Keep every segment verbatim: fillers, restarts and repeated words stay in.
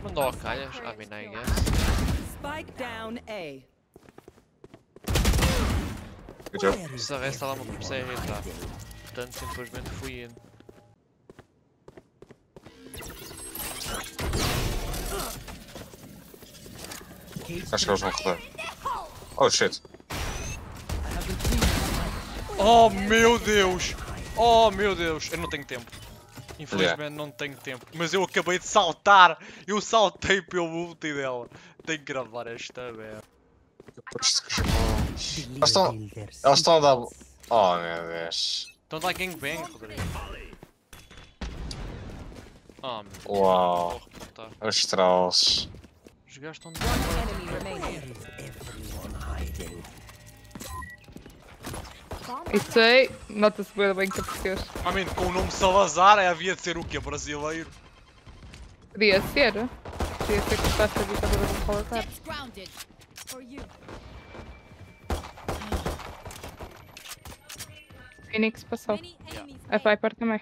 Quando ao calhas, I mean, I guess. Spike down A. Good job. Se a resta lá me comecei a irritar. Portanto, simplesmente fui indo. Acho que eles vão rodar. Oh shit. Oh meu Deus! Oh meu Deus! Eu não tenho tempo. Infelizmente yeah. não tenho tempo. Mas eu acabei de saltar! Eu saltei pelo ulti dela. Tenho que gravar esta merda. Elas estão. Elas estão a dar. Oh meu Deus. Estão a dar gangbang, Rodrigo. Oh meu Deus. Uau. Os trolls. Os gajos estão de. Isso sei, nota-se bem que é português. I mean, com o nome Salazar havia de ser o quê? Brasileiro? Podia ser. Podia ser que gostasse a ditadura do Salazar. Phoenix passou. Yeah. A Viper também.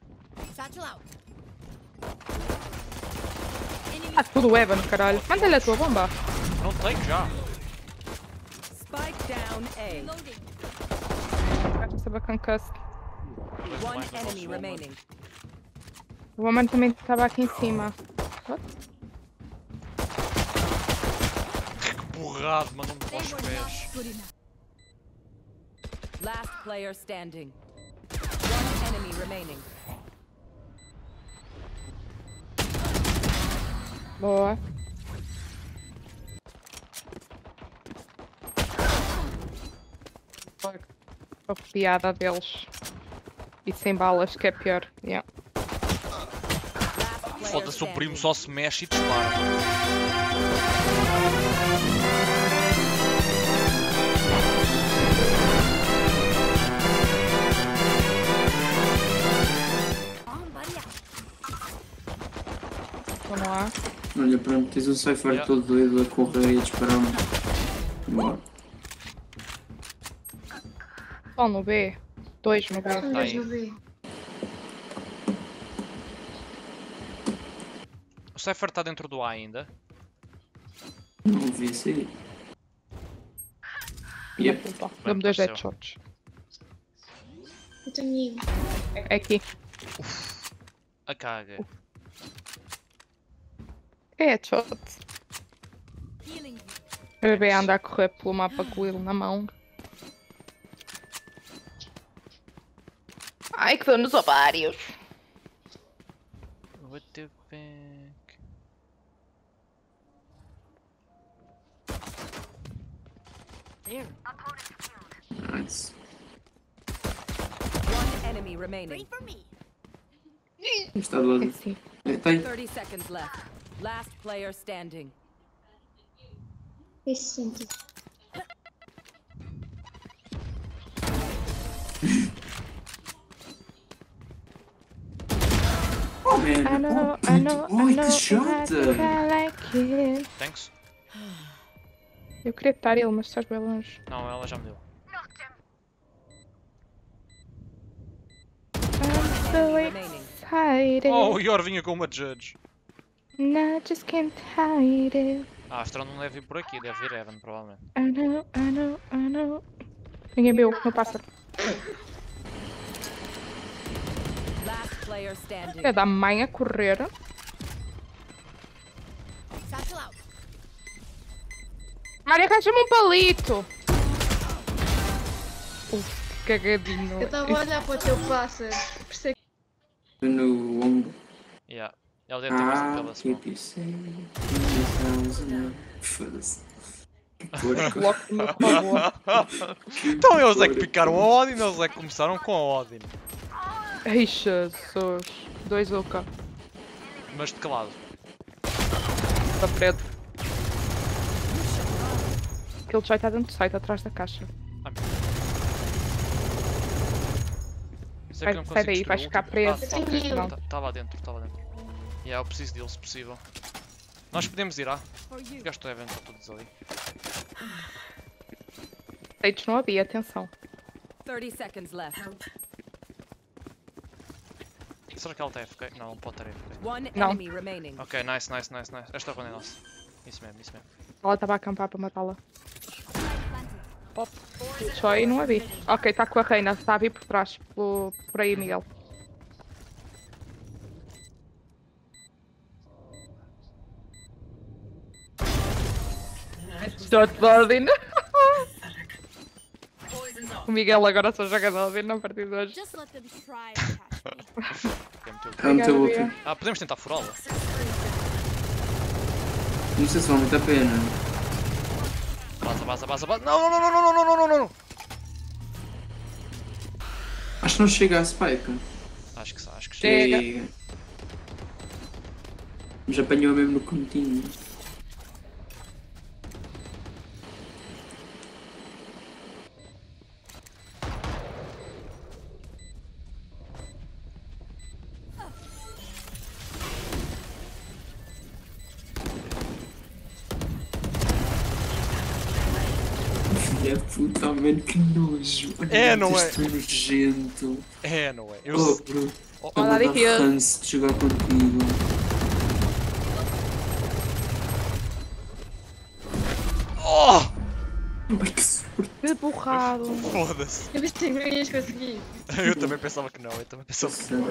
Ah, tudo Evan, caralho. Manda-lhe a tua bomba. Não tenho já. Spike down A. Estava concussed. One enemy remaining. O homem também estava aqui em cima. What? Que borrado, mandou-me para os pés. Last player standing. One enemy remaining. Boa. A piada deles. E sem balas, que é pior. Yeah. Foda-se, o primo só se mexe e dispara. Vamos lá. Olha, pronto, tens um Cypher yeah. todo doido a correr e a disparar-me. Bora. Um no B. Dois no B. Dois no B. O Cypher está dentro do A ainda? Não vi isso aí. Yep. Dá-me dois headshots. Eu tenho. É aqui. Uf. A caga. É headshot. O bebê anda a correr pelo mapa com ele na mão. Ai, que dor nos ovários. What the fuck? There. Nice. One enemy remaining. Está do lado. Sim. É, tem. thirty seconds left. Last player standing. Esse sentido. Oh, man. I know, Oh, I know, oh, I know, que shot! I like it. Thanks. Eu queria estar ele, mas estás bem longe. Não, ela já me deu. I'm so excited. Oh, o Yor vinha com uma Judge. No, just can't hide it. Ah, a Astra não deve vir por aqui, deve vir Evan, provavelmente. I know, I know, I know. Ninguém viu, não passa. Last player standing. É da mãe a correr. Maria, arranja-me um palito. Uf, que cagadinho. Eu estava a olhar para o teu pássaro. Percebe? No ombro. Yeah. Ela deve ter visto Ah, pela keep small. you safe. Foda-se. Coloque-me, por favor. Então eles é que picaram a Odin, eles é que começaram com a Odin. Ai, Jesus. Dois U K. Mas de que lado? Está preto. Aquele já está dentro do site, atrás da caixa. Ah, Vai, sai daí, vais ficar preso. Estava tá, dentro, estava dentro. E yeah, eu preciso dele se possível. Nós podemos ir, ah? Gasto o evento, está todos ali. Stage não havia, atenção. thirty seconds left. será que ela está A F K? Não, não pode estar A F K. One Não. enemy remaining. Ok, nice, nice, nice, nice. Esta ronda é nossa. Isso mesmo, isso mesmo. Ela estava a acampar para matá-la. Pop. Só aí não a vi. Ok, está com a reina. Está a vir por trás. Por, por aí, Miguel. Estou de Odin. O Miguel agora só joga de Odin a partir de hoje. Just let them try to catch me. É muito- É muito Obrigada, útil. Ah, podemos tentar furá-la. Não sei se vale muito a pena. Vaza, vaza, vaza, vaza. Não, não, não, não, não, não, não, não, não, não. Acho que não chega a Spike. Acho que acho que chega. Chega. Mas apanhou mesmo no cantinho. Filha de puta, mano, que nojo. Olha, É, não é? isto nojento. É, não é? Eu Oh, sei. bro. Oh, Eu Olá, vou dar Ricky. ranço de jogar contigo. oh! Ai, que sorte. Que borrado. Foda-se. Eu pensei que não ias conseguir. Eu também pensava que não, eu também pensava que não.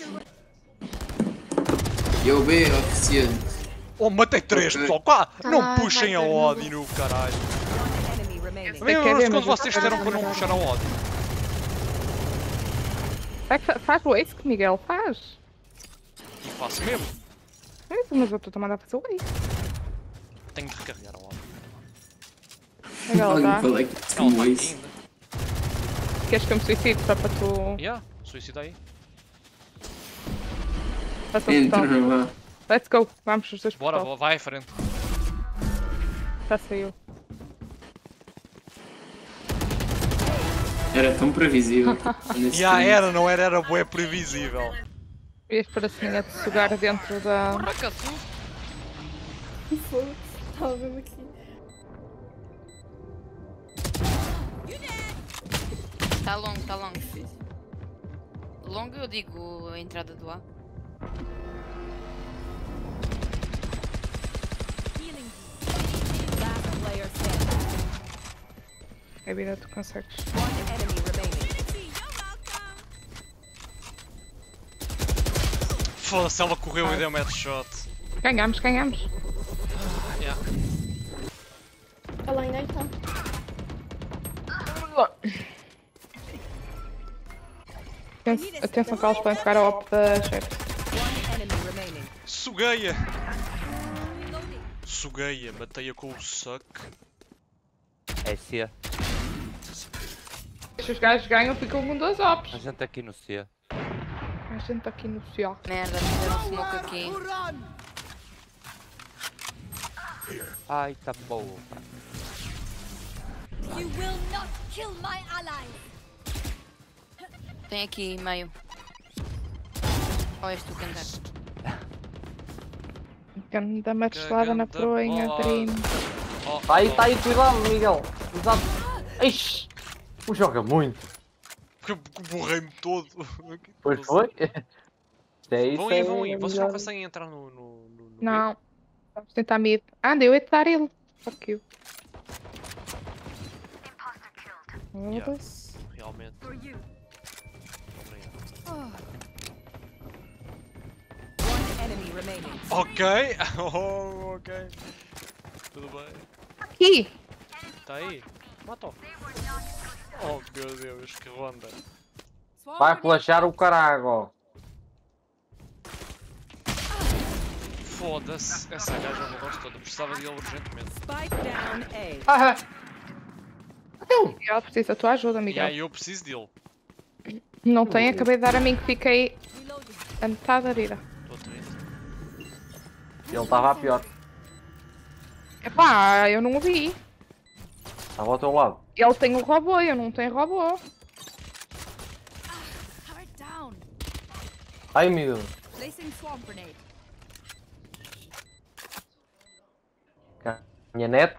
Eu B, oficiante. Oh, matei três, Ok. pessoal. Quá, Tá não lá, puxem a vai, vai, Odin no caralho. One enemy remaining. Também quer eu ver, quando mas eu- vocês disseram para não puxar a Odin. Faz, faz o ace que Miguel faz. E faço mesmo. Mas mas eu estou a mandar fazer o ace. Tenho de recarregar a Odin. Miguel, Alguém dá. fala que Ela tem um está aqui ace. ainda. Queres que eu me suicide só para tu... Yeah, suicida aí. Faça o Entra total. lá. Let's go. Vamos os dois por Bora, total. vai à frente. Já saiu. Era tão previsível. nesse Já treino. era, não era? Era bué previsível. E este paracinho a te sugar dentro da... Porra, que assusto. Estava mesmo aqui. Tá longo, tá longo. Longo eu digo a entrada do A. Last player standing. É vida, tu consegues. One enemy remaining. Foda-se, ela correu e deu um headshot. Ganhamos, ganhamos. Yeah. Está lá ainda então. Atenção, atenção que elas podem ficar a op da chefe. One enemy remaining. Sugueia! Sugueia, matei-a com o suck. É C. Se os gajos ganham, ficam com duas ops. A gente aqui no C. A gente aqui no céu. Merda, fizeram smoke aqui. Ai, tá boa. You will not kill my ally. Tem aqui meio. Ou és tu, Kangar? Ganda marchelada na Ganda proinha, bola. Dream. Oh, Tá aí, oh. tá aí, cuidado, Miguel. Cuidado. Ixi, o joga muito. Porque borrei-me todo. Pois foi. Isto é isso. Vão aí, é vão aí. Vocês não melhor. conseguem entrar no. no, no, no Não. Vamos tentar mid. Anda, eu ia te dar ele. Fuck you. Yeah. Foda-se. B? Realmente. Obrigado. One enemy remaining. Ok. Oh, ok. Tudo bem. Aqui! Tá aí. Matou. Oh meu Deus, que ronda. Vai flashar o caralho. Foda-se. Essa gaja mudou-se toda. Precisava de ele urgentemente. Spike down A. Ah, Miguel precisa da tua ajuda, E Miguel. aí eu preciso dele. Não tem, acabei de dar a mim que fiquei Reloading. a metade da vida. Estou triste. ele estava a pior. Epá, eu não o vi. Estava ao teu lado. Ele tem o robô, eu não tenho robô. Turret down. Ai, Miguel. Placing swamp grenade. Minha net.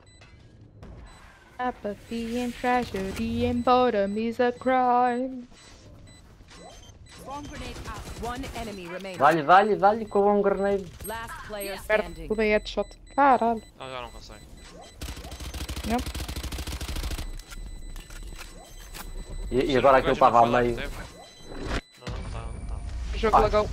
Apathy and tragedy and boredom is a crime. swarm grenade out. One enemy remaining. Dá-lhe, dá-lhe, dá-lhe com um grenade. Last player Perto standing. do headshot. Caralho. Ah, já não consegue. Não. E, e agora aquilo estava a meio. Não, não tá, não tá. O jogo Ah. lagou.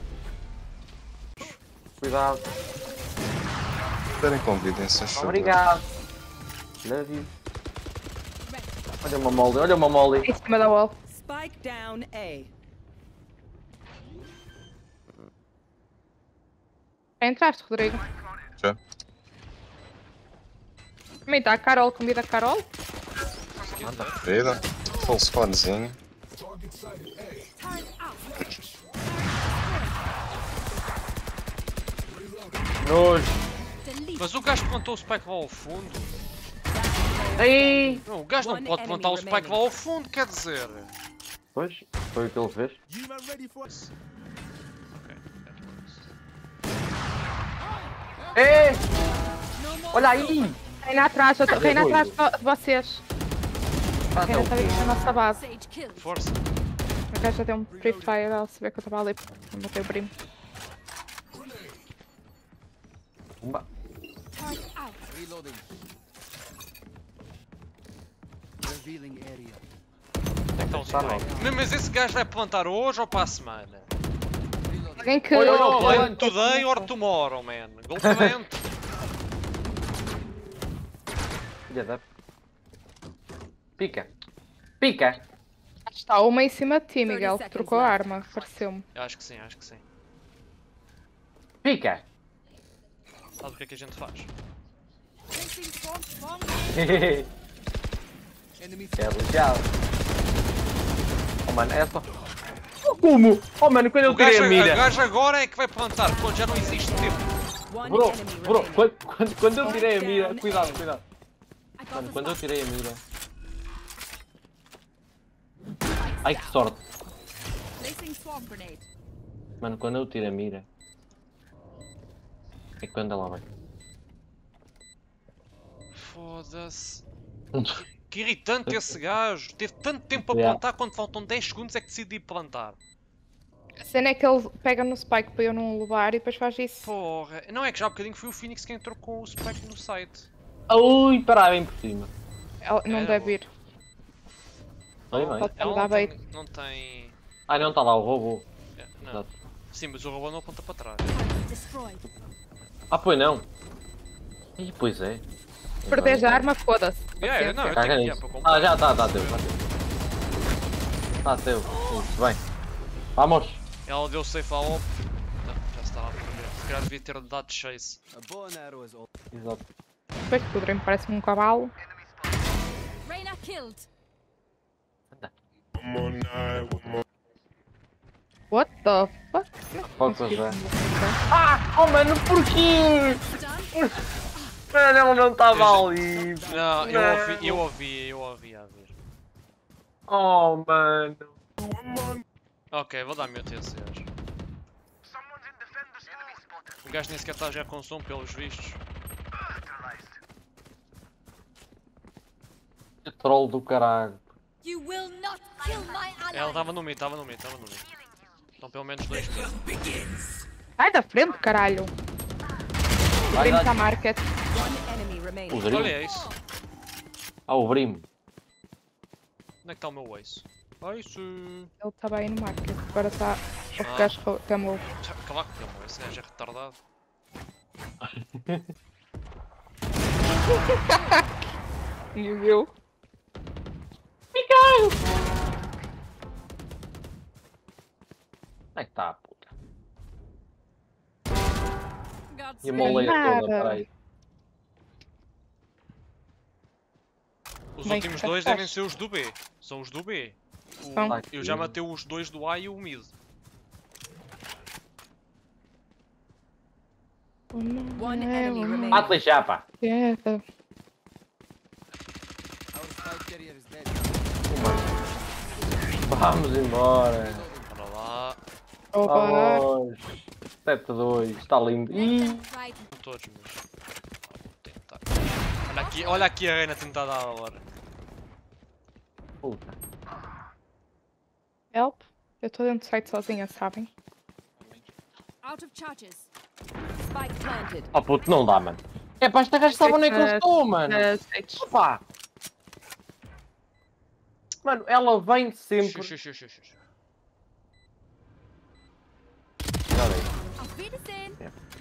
Cuidado. Esperem convidência, favor. Obrigado. Love you. Olha uma mole, olha uma mole. Em cima da wall. Spike down A. Já entraste, Rodrigo? Já. Também está a Carol, convida a Carol? Vida. Full spawnzinho. Nojo. Mas o gajo que plantou o spike lá ao fundo. Ei! Não, o gajo não One pode plantar o enemy spike lá remaining. ao fundo, quer dizer. Pois, foi o que ele fez. Ok, Ei! Olha aí! Reina atrás, eu tô- Reina atrás de de vocês. Ah, Reina está aí na nossa base. Sage killed. força. O gajo já tem um Free Fire, ela se vê que eu estava ali. Não matei o primo. Pumba. Target out. Onde é que está o Tá spike? Mas- Mas esse gajo vai plantar hoje ou para a semana? Alguém que. Olha, olha, olha. Plant today or tomorrow, man. Go plant. Filha da... Pica. Pica. Está uma em cima de ti, Miguel, que seconds trocou a left. arma, pareceu-me. Eu acho que sim, acho que sim. Pica. Sabe o que é que a gente faz? Placing swarm swarm. É lixado. Oh mano, é só... Oh, como? Oh mano, quando eu O gajo, tirei a o mira... gajo agora é que vai plantar, quando já não existe tempo. One Bro, enemy bro, remaining. quando, quando, quando eu tirei a mira... Cuidado, cuidado. I got Mano, the quando eu spike. tirei a mira... Ai, que sorte. Placing swarm grenade. Mano, quando eu tiro a mira... É quando ela vai. Foda-se. Que irritante esse gajo. Teve tanto tempo a Yeah. plantar, quando faltam dez segundos é que decidi plantar. A cena é que ele pega no spike para eu não levar e depois faz isso. Porra. Não é que já há bocadinho foi o Phoenix quem entrou com o spike no site. Ui, para bem por cima. Ela não Era deve bom. ir. Oi, bem. Pode Ela dar não bait. tem, não tem... Ah, não, está lá o robô. é, Não. Exato. Sim, mas o robô não aponta para trás. Target destroyed. Ah, pois não. Ih, pois é. Perdes a arma, foda-se. Yeah, eu- não, eu Caga tenho que ir nisso. para comprar. Ah, já está, está teu, está teu. Está teu. Isso, bem. Vamos. Ela deu safe ao... Não, já estava a perder. Se calhar devia ter dado chase. Exato. Depois que o Dream parece um cavalo. Reyna killed. What the fuck? Qual coisa é? Ah, oh mano, porquê? Mano, ela não estava ali. Não, eu Não. ouvi, eu ouvi, eu ouvi a ver. Oh, mano. Ok, vou dar mute a esse gajo. O gajo nem sequer está já com som pelos vistos. Que troll do caralho. You will not kill my ally. Ela estava no mid, estava no mid, estava no mid. Estão pelo menos dois mid. Sai da frente, caralho. O Vai, Dream vai. está market. One enemy O remaining. Dream. Olha é isso. Ah, o Brim. Onde é que está o meu ace? Ace! Ele estava aí no market. Agora está. O Ah. gajo camou. Claro que tem, esse gajo é retardado. E viu? Onde é que está a puta? God's E a moleia Nada. toda, peraí. Os Bem, últimos que dois faz. devem ser os do B. São os do B. O- São. eu já matei os dois do A e o mid. One enemy remaining. Mata-lhe já, pá. Together. Vamos embora. Para lá. Opa. Vamos. sete a dois. Está lindo. Ih. right. Não todos, mas. Vou tentar. Olha aqui, olha aqui a Reina tentar dar agora. Puta. Help. Eu tô dentro do site sozinha, sabem? Out of charges. Spike planted. Oh puto, não dá, mano. É pá, esta gaja estava nem que eu estou, mano. Uh, site. Opa! Mano, ela vem sempre. Xux, xux, xux, xux. Auf Wiedersehen.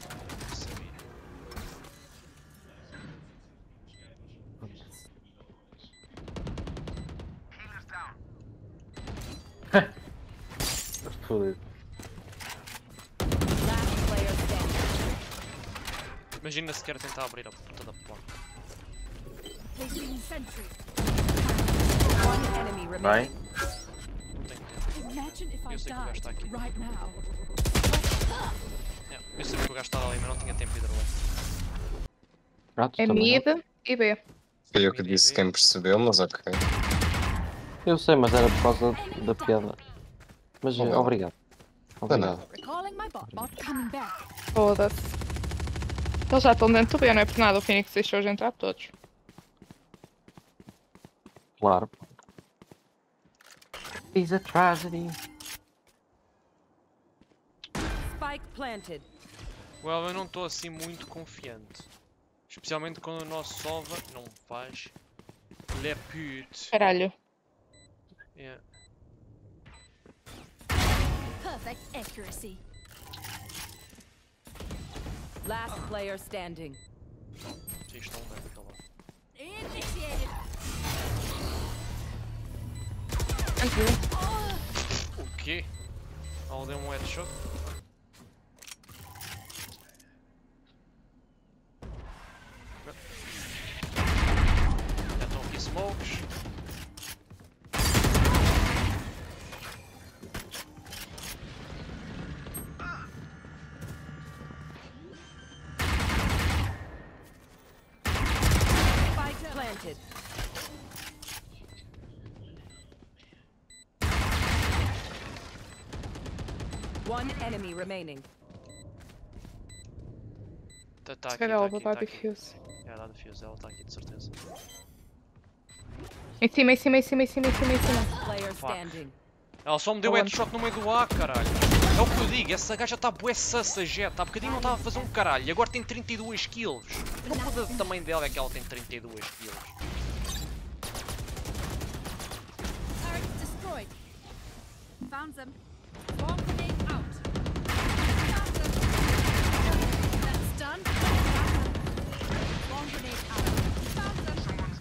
Fodido. Last player standing. Imagina se quer tentar abrir a puta da porta. Placing sentry. One enemy Bem. remaining. Não tenho tempo. Imagine if I Eu sei que o gajo died está aqui. right now. Yeah, eu sabia que o gajo estava ali, mas não tinha tempo de ir ali. Prato É também, mid e B. Foi eu que disse quem percebeu, mas ok. Eu sei, mas era por causa da piada. Mas Não, eh, não. obrigado. Obrigado. Recalling my bot. Bot coming back. Foda-se. Eles já estão dentro do B, não é por nada. O Phoenix deixou-os entrar todos. Claro. It's a tragedy. Spike planted. Well, eu não estou assim muito confiante. Especialmente quando o nosso Sova não faz le pute. Caralho. Yeah. Perfect accuracy. Last player standing. Isto não deve acabar. Initiated. O quê? Ela deu um headshot? Já estão aqui smokes. Spike planted. One enemy remaining. Tá, tá Se aqui, calhar tá ela aqui, vai tá dar aqui. defuse. É, dá defuse, ela está aqui de certeza. Em cima, em cima, em cima, em cima, em cima, em cima. Player Fuck. standing. Ela só me deu Aonde? headshot no meio do A, caralho. É o que eu digo, essa gaja está bué sus a jet. Há bocadinho não estava a fazer um caralho e agora tem trinta e duas kills. Não pode o tamanho dela é que ela tem trinta e duas kills. Turret destroyed. Found them. Bomb grenade out. Found them. That's done. Bomb grenade out. Found them.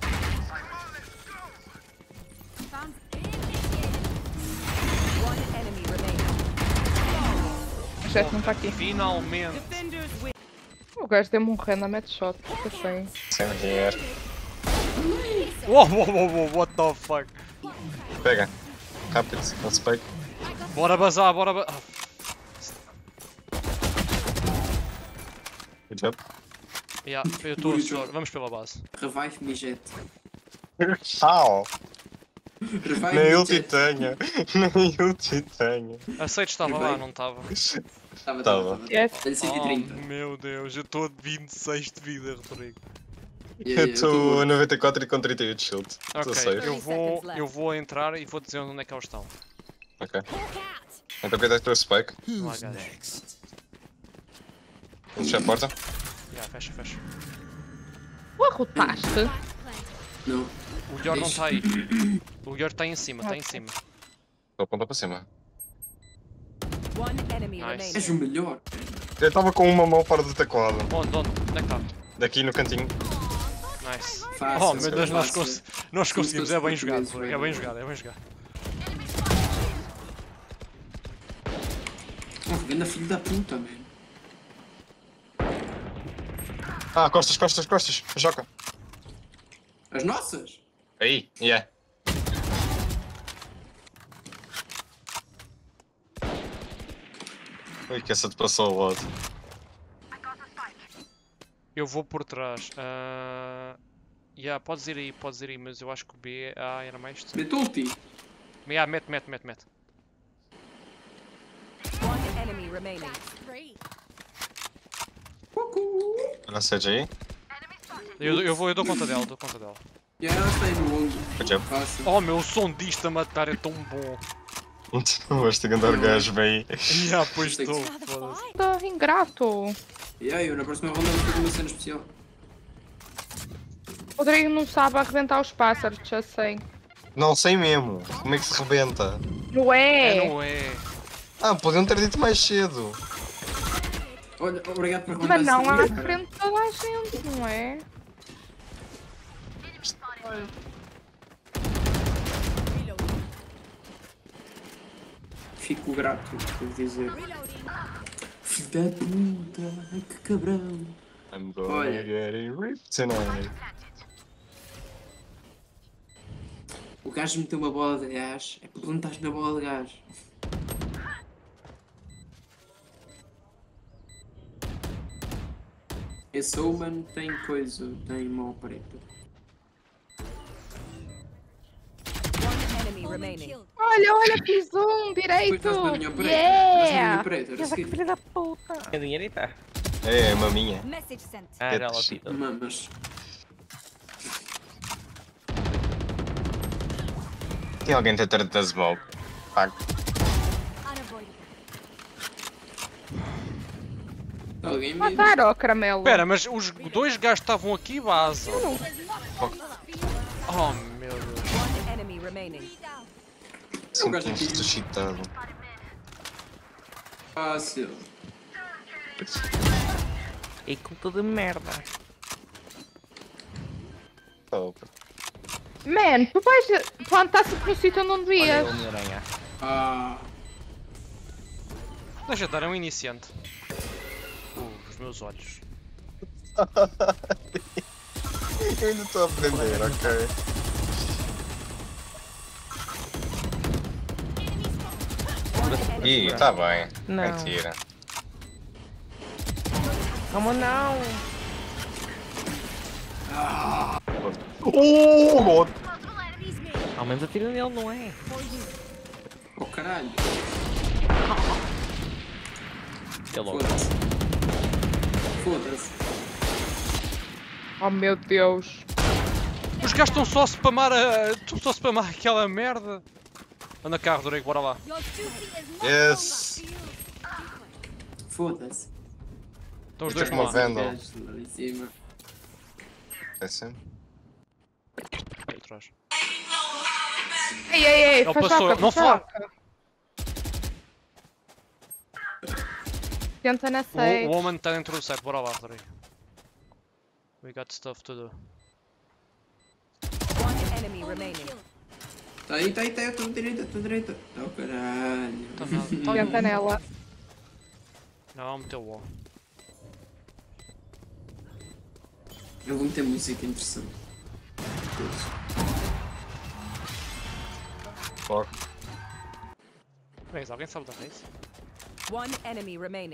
Found initiated. One enemy remaining. O Jet não está aqui. Finalmente. Defenders win. O gajo deu-me um random headshot. Eu sei. Same here. Uou, uou, uou, uou, what the fuck? Pega. Rápido, não se pega. Bora bazar, bora bazar. Good job. Yeah, eu estou a suar. Vamos pela base. Revive-me, Jet. Au! Revive-me, Nem ulti Jet. tenho. Nem ulti tenho. Aceito estava lá, não estava. Estava, Tava. estava. Yes. Tenho cento e Oh trinta. meu Deus, eu estou a vinte e seis de vida, Rodrigo. Yeah, Eu yeah, estou a noventa e quatro e com trinta e oito de shield. Estou Ok, safe. eu vou, eu vou entrar e vou dizer onde é que eles estão. Ok. Hawk out. Então cuidado com o spike. Lá, gajo. Vou fechar a porta. Yeah, fecha, fecha. Tu arrotaste? Não. O Yor não está aí. O Yor está em cima, está em cima. Estou a apontar para cima. One enemy Nice. remaining. És o melhor. Eu estava com uma mão fora do teclado. Onde, onde? Onde é que está? Daqui no cantinho. Nice. Fácil, Oh meu Deus, nós, fácil. cons nós Somos conseguimos, todos é bem jogado, portugueses, Rodrigo, é vai, bem vai. jogado, é bem jogado. Oh, grande filho da puta, mano. Ah, costas, costas, costas. Joca. As nossas? Aí, yeah. Ui, que essa te passou o lado. Eu vou por trás. Uh... Yeah, podes ir aí, podes ir aí, mas eu acho que o B A era mais... Mete ulti. Yeah, mete, mete, mete, mete. One enemy remaining. Three. Olha a Sage aí. Eu, eu vou, eu dou conta dela, dou conta dela. E ela está aí no longo. Good job. Fácil. Oh meu, o som disto a matar é tão bom. Não basta andar gajo bem. Já, pois estou. Tá ingrato. E aí, eu na próxima ronda vou fazer uma cena especial. O Rodrigo não sabe arrebentar os pássaros, já sei. Não sei mesmo. Como é que se rebenta? Não é? É, não é. Ah, podiam ter dito mais cedo. Olha, obrigado por arrematar Mas não esse à vídeo, cara. frente de toda a gente, não é? Fico grato por dizer. Filho da puta, ai que cabrão. I'm gonna Olha. get it ripped tonight. O gajo meteu uma bola de gás, é para plantar na bola de gás. Esse Omen tem coisa, tem mão preta. One enemy remaining. Olha, olha, fiz um direito! Depois estás na minha preta. Estás na minha Yeah! preta, era Essa que assim. filha da puta! A direita. É, é maminha. Message sent. Ah, já lá vi. Mamas. Tem alguém dentro da smoke. Fuck. Unavoidable. Alguém me... Matar, ó, caramelo! Espera, mas os dois gajos estavam aqui, vaza. Oh meu Deus. One enemy remaining. Sinto-me ressuscitado. Fácil. E com tudo merda. Oh, Man, tu vais plantar-se no sítio onde não Olha devias. o Homem-Aranha. Ah, Deixa de dar, é um iniciante. Uh, os meus olhos. Eu ainda estou a aprender, ok. Ih, tá bem. Não. Mentira. Como não? Oh, God. Ao menos atira nele, não é? oh caralho. É logo. Foda-se. Foda-se. Oh meu Deus! Os gajos estão só a spamar a. Estão só a spamar aquela merda. Anda cá, Rodrigo, bora lá. Your duty is no Yes. Foda-se. Estão os dois Uma lá. Vandal. Gajos lá em cima. É assim? Aí atrás. Ei, ei, ei! Ele Faz passou, choca, não faz fala. choca. Tenta na O, safe. o homem está dentro do site, bora lá, Rodrigo. We got stuff to do. One enemy remaining. Tá aí, tá aí, tá aí, eu tô à direita, tô à direita. Oh caralho. Tá nada. Tá Tenta nela. Não, meteu o wall. Eu vou meter música interessante. Fuck. Reis, alguém sabe da Reis? One enemy remaining.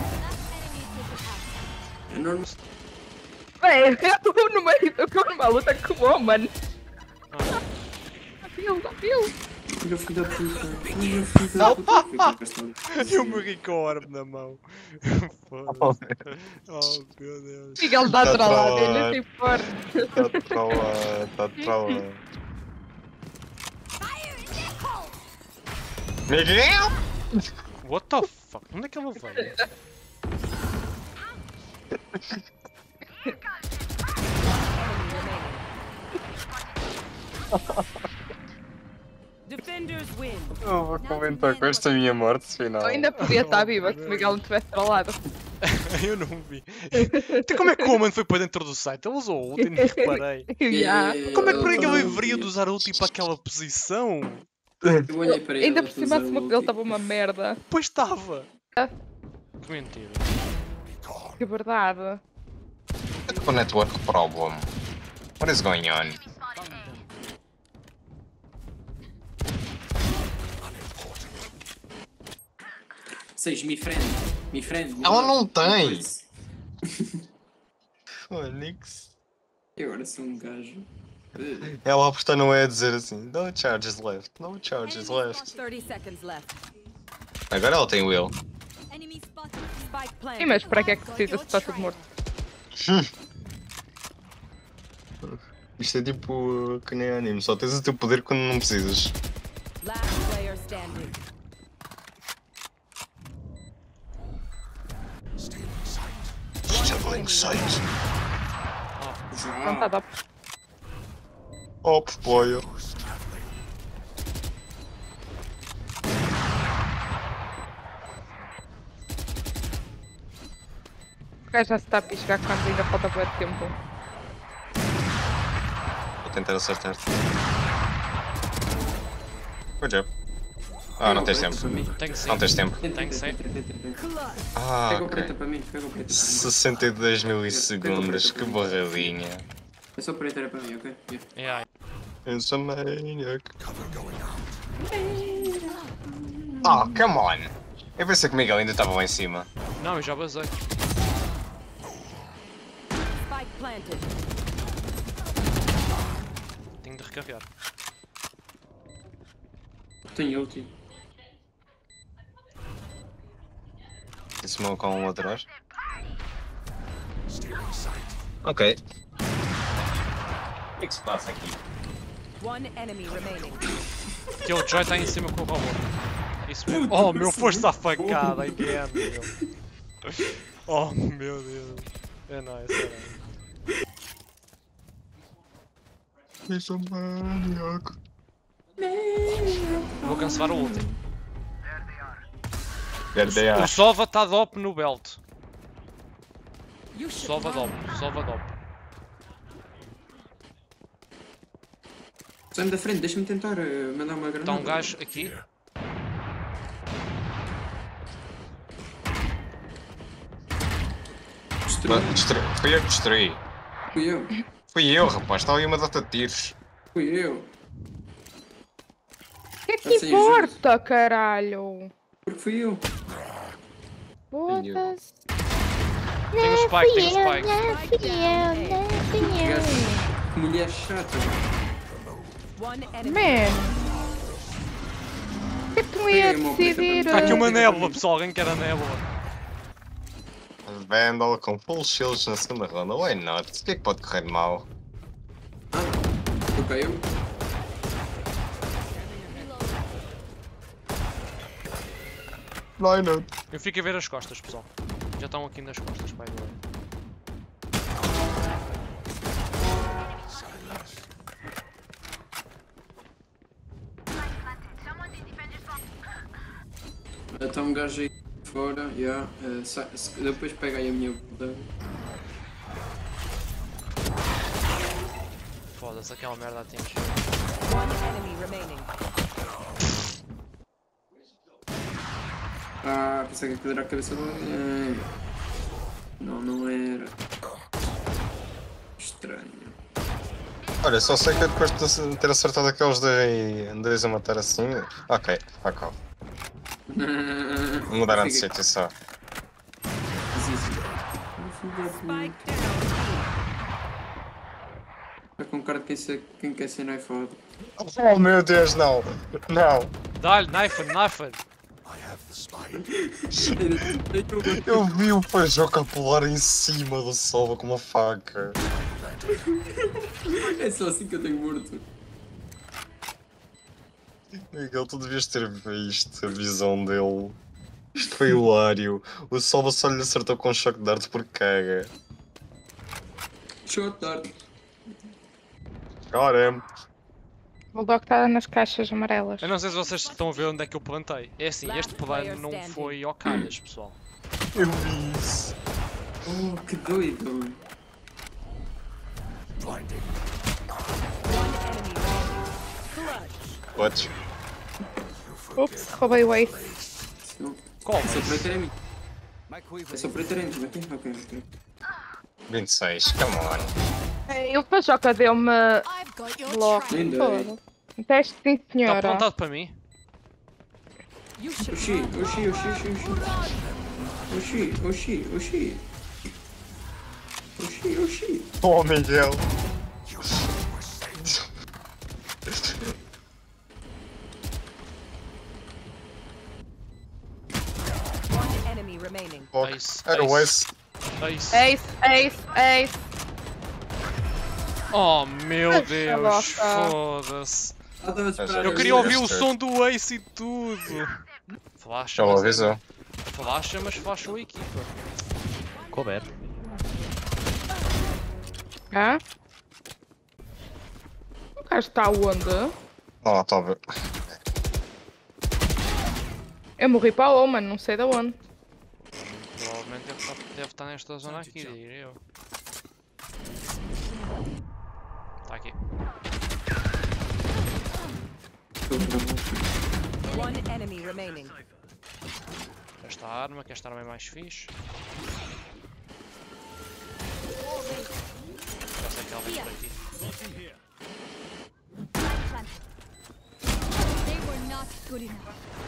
É normal. Véi, eu no meio do que numa luta com o homem. Ah. Apilo, apilo. Filho filho da puta. Filho filho da puta. Fica com esta- Eu morri com o arma na mão. Foda-se. Oh meu Deus. Miguel dá Tá trollado, trollado. ele tem for. Tá trollado, tá trollado. Miguel! What the fuck? Onde é que ele veio? Defenders win. Eu vou comentar com esta minha morte final. Eu ainda podia estar viva se o Miguel não tivesse trollado. Eu não vi. Então como é que o homem foi para dentro do site? Ele usou o ult e nem reparei. Yeah. Como é que por que ele haveria de usar o ult para aquela posição? Eu olhei para ele. Ainda por cima a a smoke dele estava uma merda. Pois estava. Ah. Que mentira. Que verdade. What's the network problem? What is going on? Seis, me friend. Me friend. Ela não tem. Pois. Fónix. Eu agora sou um gajo. Eh, Ela aposta não é a dizer assim: No charges left, no charges left. thirty seconds left. Agora ela tem will. Enemy spotted. Spike Sim, planted. mas para que é que precisa se está tudo morto? Isto é tipo que nem anime, só tens o teu poder quando não precisas. Last player standing. Blinding sight. Não tá top. Op, player. O gajo já se está a piscar quando ainda falta pouco tempo. Vou tentar acertar-te. Good job. Ah, não tens tempo. Tem que ser. Não tens tempo. Tem que ser. Ah, Pega o ok. preta para mim, pega o preta. sessenta e dois milissegundos, que barradinha. É só preta, era para mim, ok? Yeah. Yeah. It's a maniac. Oh, come on! Eu pensei que o Miguel ainda estava lá em cima. Não, eu já basei. Spike planted. Tenho de recarregar. Tenho ulti. Esse meu com um atrás. Ok. O que é que se passa aqui? One enemy remaining. Que o Joy está em cima com o robô. Isso mesmo. Oh meu, foste à facada again, meu. Oh meu Deus. É nice, é nice. It's a maniac. Vou cancelar o último. There they are. O Sova está dop no belt. Sova dop, Sova dop. Sai-me da frente, deixa-me tentar uh, mandar uma granada. Está um gajo aqui. Destruí. Destru... Fui eu que destruí. Fui eu. Fui eu, rapaz. Estava aí uma data de tiros. Fui eu. O que é Tá que sem importa, caralho? Porque fui eu. Foda-se. Tem o Spike, tem o Spike. Gajo, que mulher chata. One enemy. Man. O que é que tu me ia Peguei uma decidir? Está aqui uma nébula, pessoal. Alguém quer a nébula? Vandal com full shields na segunda ronda. Why not? O que é que pode correr mal? Ah, tu caiu? Why not? Eu fico a ver as costas, pessoal. Já estão aqui nas costas, by the way. Está um gajo aí fora, yeah. uh, sa- se- depois pega aí a minha bola. Foda-se, aquela merda atinge. One enemy remaining. Ah, pensei que aquilo era a cabeça do alguém. Não, não era. Estranho. Olha, só sei que eu depois de ter acertado aqueles dois, dois a matar assim. Ok, fuck off. Mudaram de Fica- sítio só. Spike down. Está com cara de quem, se, quem quer ser naifado. Oh meu Deus, não! Não! Dá-lhe, knife, knife. Eu vi o Pajoca pular em cima do Sova com uma faca. É só assim que eu tenho morto. Miguel, tu devias ter visto a visão dele. Isto foi hilário. O Sova só lhe acertou com um choque de dart porque caga. Chegou tarde. Got him. O Bulldog está nas caixas amarelas. Eu não sei se vocês estão a ver onde é que eu plantei. É assim, este plano não foi ao calhas, pessoal. Eu vi isso. Oh, que doido. One enemy remaining. Podes? Ups, roubei o Ace. Qual? Essa preta era minha. Essa preta era minha. Ok, ok, ok. vinte e seis, come on. Ei, o Pajoca deu-me I've got your bloco. track. Ainda Foda. Teste, sim Está senhora. apontado para mim? You should Oxi, run. oxi, oxi, oxi, oxi. Oxi, oxi, oxi. Oxi, oxi. Oh, Miguel. One enemy remaining. Ace, Era o ace. Ace. Ace. Ace, Ace, Ace. Oh meu Deixa Deus, boca. foda-se. Ah, estava a esperar Eu Eu queria vi ouvir o este. som do Ace e tudo. Flasha, Ela mas, avisou. flasha, mas flasha a equipa. Couber. Hã? O gajo está onde? Ah, tá a ver. Eu morri para o mano, não sei de onde. Provavelmente deve estar, deve estar nesta zona aqui, diria eu. Está aqui. One enemy remaining. Esta arma, que esta arma é mais fixe. Já sei que ela vem por aqui. They were not good enough.